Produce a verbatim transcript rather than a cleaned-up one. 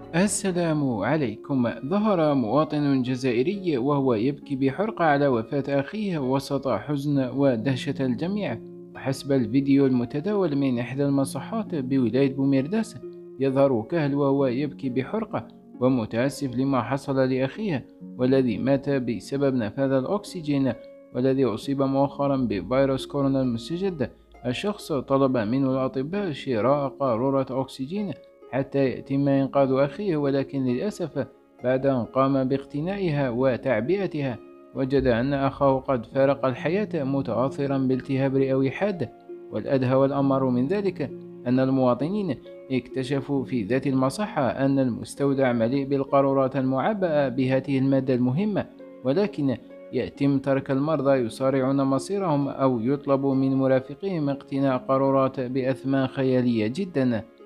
السلام عليكم. ظهر مواطن جزائري وهو يبكي بحرقة على وفاة أخيه وسط حزن ودهشة الجميع. وحسب الفيديو المتداول من إحدى المصحات بولاية بوميرداس، يظهر كهل وهو يبكي بحرقة ومتأسف لما حصل لأخيه، والذي مات بسبب نفاذ الأكسجين، والذي أصيب مؤخرا بفيروس كورونا المستجد. الشخص طلب منه الأطباء شراء قارورة أكسجين حتى يتم إنقاذ أخيه، ولكن للأسف بعد أن قام باقتنائها وتعبئتها، وجد أن أخاه قد فارق الحياة متأثرا بالتهاب رئوي حاد. والأدهى والأمر من ذلك أن المواطنين اكتشفوا في ذات المصحة أن المستودع مليء بالقارورات المعبأة بهذه المادة المهمة، ولكن يتم ترك المرضى يصارعون مصيرهم أو يطلب من مرافقيهم اقتناء قارورات بأثمان خيالية جدا.